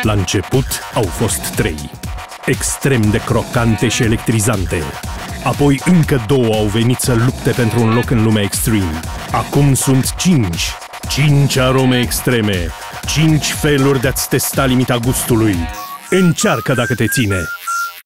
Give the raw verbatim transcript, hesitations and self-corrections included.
La început au fost trei, extrem de crocante și electrizante. Apoi încă două au venit să lupte pentru un loc în lumea Extreme. Acum sunt cinci. Cinci arome extreme. Cinci feluri de a-ți testa limita gustului. Încearcă dacă te ține!